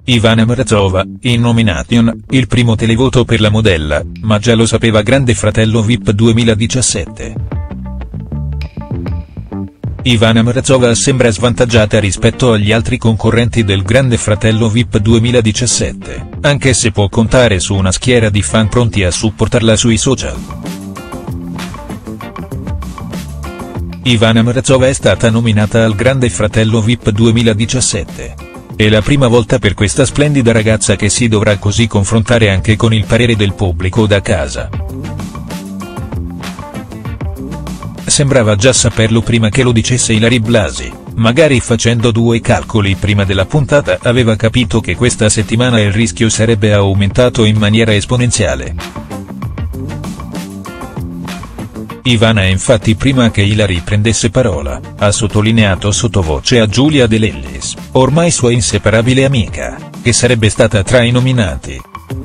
Ivana Mrazova, in nomination, il primo televoto per la modella, ma già lo sapeva Grande Fratello VIP 2017. Ivana Mrazova sembra svantaggiata rispetto agli altri concorrenti del Grande Fratello VIP 2017, anche se può contare su una schiera di fan pronti a supportarla sui social. Ivana Mrazova è stata nominata al Grande Fratello VIP 2017. È la prima volta per questa splendida ragazza che si dovrà così confrontare anche con il parere del pubblico da casa. Sembrava già saperlo prima che lo dicesse Ilary Blasi, magari facendo due calcoli prima della puntata aveva capito che questa settimana il rischio sarebbe aumentato in maniera esponenziale. Ivana infatti prima che Ilary prendesse parola, ha sottolineato sottovoce a Giulia De Lellis, ormai sua inseparabile amica, che sarebbe stata tra i nominati.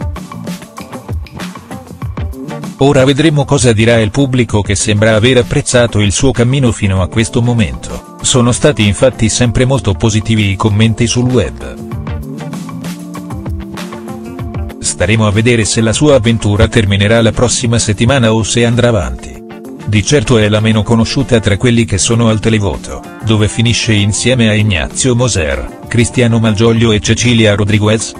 Ora vedremo cosa dirà il pubblico che sembra aver apprezzato il suo cammino fino a questo momento, sono stati infatti sempre molto positivi i commenti sul web. Staremo a vedere se la sua avventura terminerà la prossima settimana o se andrà avanti. Di certo è la meno conosciuta tra quelli che sono al televoto, dove finisce insieme a Ignazio Moser, Cristiano Malgioglio e Cecilia Rodriguez.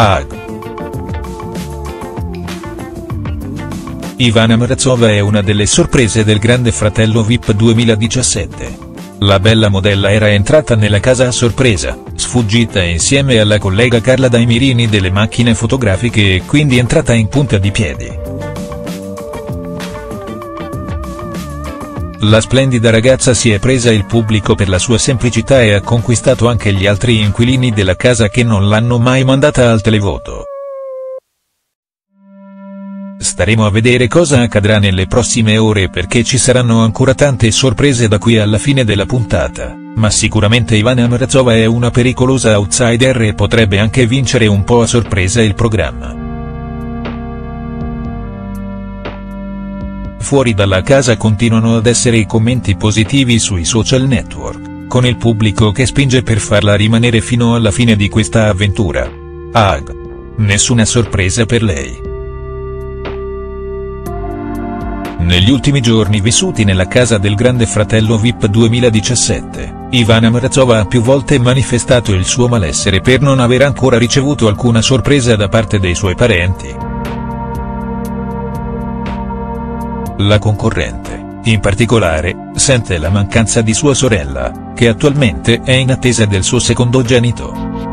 Ivana Mrazova è una delle sorprese del Grande Fratello VIP 2017. La bella modella era entrata nella casa a sorpresa, sfuggita insieme alla collega Carla dai mirini delle macchine fotografiche e quindi entrata in punta di piedi. La splendida ragazza si è presa il pubblico per la sua semplicità e ha conquistato anche gli altri inquilini della casa che non l'hanno mai mandata al televoto. Staremo a vedere cosa accadrà nelle prossime ore perché ci saranno ancora tante sorprese da qui alla fine della puntata, ma sicuramente Ivana Mrazova è una pericolosa outsider e potrebbe anche vincere un po' a sorpresa il programma. Fuori dalla casa continuano ad essere i commenti positivi sui social network, con il pubblico che spinge per farla rimanere fino alla fine di questa avventura. Nessuna sorpresa per lei. Negli ultimi giorni vissuti nella casa del Grande Fratello VIP 2017, Ivana Mrazova ha più volte manifestato il suo malessere per non aver ancora ricevuto alcuna sorpresa da parte dei suoi parenti. La concorrente, in particolare, sente la mancanza di sua sorella, che attualmente è in attesa del suo secondogenito.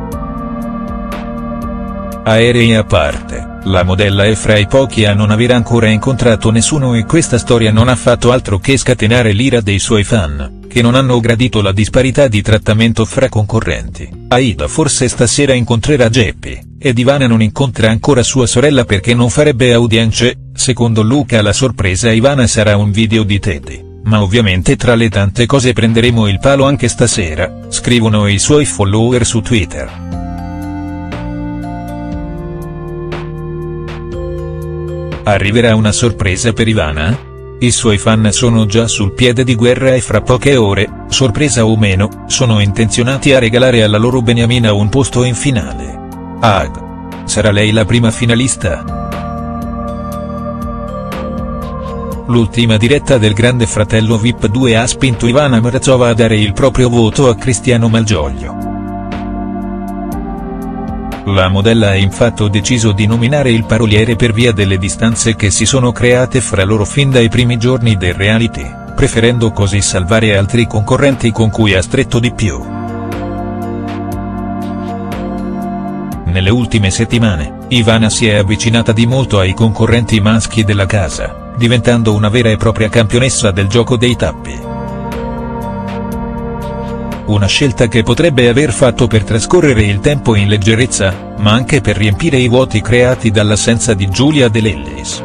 Aerei a parte, la modella è fra i pochi a non aver ancora incontrato nessuno e questa storia non ha fatto altro che scatenare l'ira dei suoi fan, che non hanno gradito la disparità di trattamento fra concorrenti. Aida forse stasera incontrerà Geppi, ed Ivana non incontra ancora sua sorella perché non farebbe audience. Secondo Luca la sorpresa a Ivana sarà un video di Teddy, ma ovviamente tra le tante cose prenderemo il palo anche stasera, scrivono i suoi follower su Twitter. Arriverà una sorpresa per Ivana? I suoi fan sono già sul piede di guerra e fra poche ore, sorpresa o meno, sono intenzionati a regalare alla loro beniamina un posto in finale. Sarà lei la prima finalista? L'ultima diretta del Grande Fratello VIP 2 ha spinto Ivana Mrazova a dare il proprio voto a Cristiano Malgioglio. La modella ha infatti deciso di nominare il paroliere per via delle distanze che si sono create fra loro fin dai primi giorni del reality, preferendo così salvare altri concorrenti con cui ha stretto di più. Nelle ultime settimane, Ivana si è avvicinata di molto ai concorrenti maschi della casa, diventando una vera e propria campionessa del gioco dei tappi. Una scelta che potrebbe aver fatto per trascorrere il tempo in leggerezza, ma anche per riempire i vuoti creati dall'assenza di Giulia De Lellis.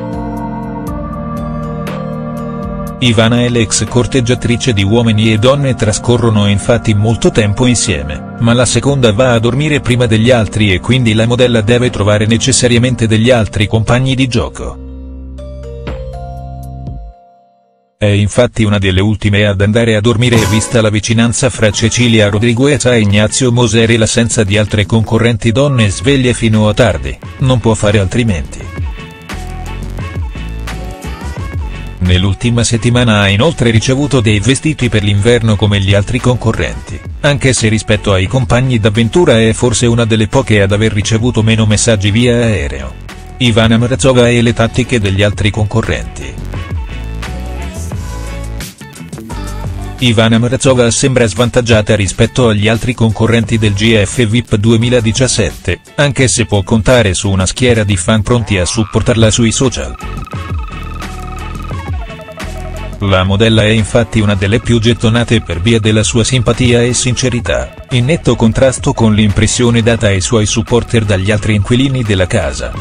Ivana e l'ex corteggiatrice di Uomini e Donne trascorrono infatti molto tempo insieme, ma la seconda va a dormire prima degli altri e quindi la modella deve trovare necessariamente degli altri compagni di gioco. È infatti una delle ultime ad andare a dormire e vista la vicinanza fra Cecilia Rodriguez e Ignazio Moser e l'assenza di altre concorrenti donne sveglie fino a tardi, non può fare altrimenti. Nell'ultima settimana ha inoltre ricevuto dei vestiti per l'inverno come gli altri concorrenti, anche se rispetto ai compagni d'avventura è forse una delle poche ad aver ricevuto meno messaggi via aereo. Ivana Mrazova e le tattiche degli altri concorrenti. Ivana Mrazova sembra svantaggiata rispetto agli altri concorrenti del GF VIP 2017, anche se può contare su una schiera di fan pronti a supportarla sui social. La modella è infatti una delle più gettonate per via della sua simpatia e sincerità, in netto contrasto con l'impressione data ai suoi supporter dagli altri inquilini della casa.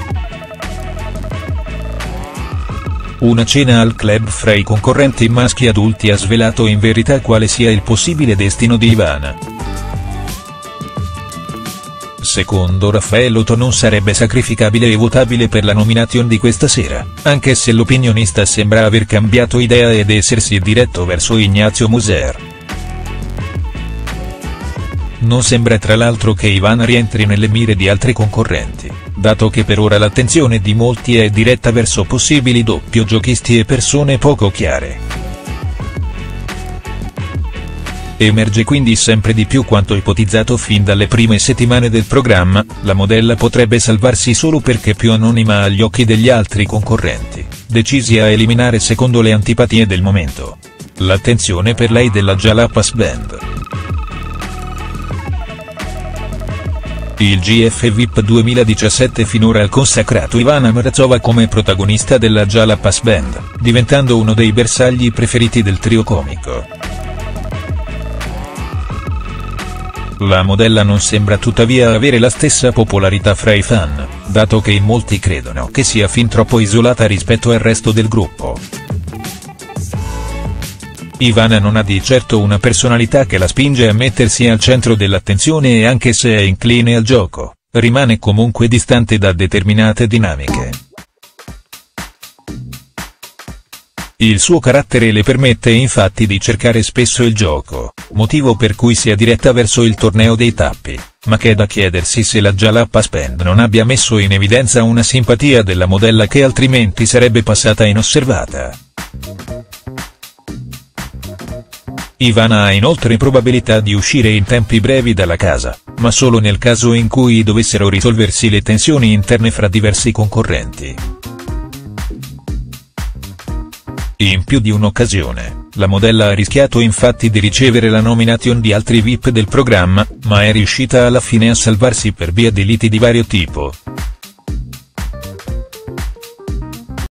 Una cena al club fra i concorrenti maschi adulti ha svelato in verità quale sia il possibile destino di Ivana. Secondo Raffaelotto non sarebbe sacrificabile e votabile per la nomination di questa sera, anche se l'opinionista sembra aver cambiato idea ed essersi diretto verso Ignazio Moser. Non sembra tra l'altro che Ivana rientri nelle mire di altri concorrenti, dato che per ora l'attenzione di molti è diretta verso possibili doppiogiochisti e persone poco chiare. Emerge quindi sempre di più quanto ipotizzato fin dalle prime settimane del programma: la modella potrebbe salvarsi solo perché più anonima agli occhi degli altri concorrenti, decisi a eliminare secondo le antipatie del momento. L'attenzione per lei della Jalapas Band. Il GF VIP 2017 finora ha consacrato Ivana Mrazova come protagonista della Jalapas Band, diventando uno dei bersagli preferiti del trio comico. La modella non sembra tuttavia avere la stessa popolarità fra i fan, dato che in molti credono che sia fin troppo isolata rispetto al resto del gruppo. Ivana non ha di certo una personalità che la spinge a mettersi al centro dell'attenzione e anche se è incline al gioco, rimane comunque distante da determinate dinamiche. Il suo carattere le permette infatti di cercare spesso il gioco, motivo per cui si è diretta verso il torneo dei tappi, ma che è da chiedersi se la Jalapas Band non abbia messo in evidenza una simpatia della modella che altrimenti sarebbe passata inosservata. Ivana ha inoltre probabilità di uscire in tempi brevi dalla casa, ma solo nel caso in cui dovessero risolversi le tensioni interne fra diversi concorrenti. In più di un'occasione, la modella ha rischiato infatti di ricevere la nomination di altri VIP del programma, ma è riuscita alla fine a salvarsi per via di liti di vario tipo.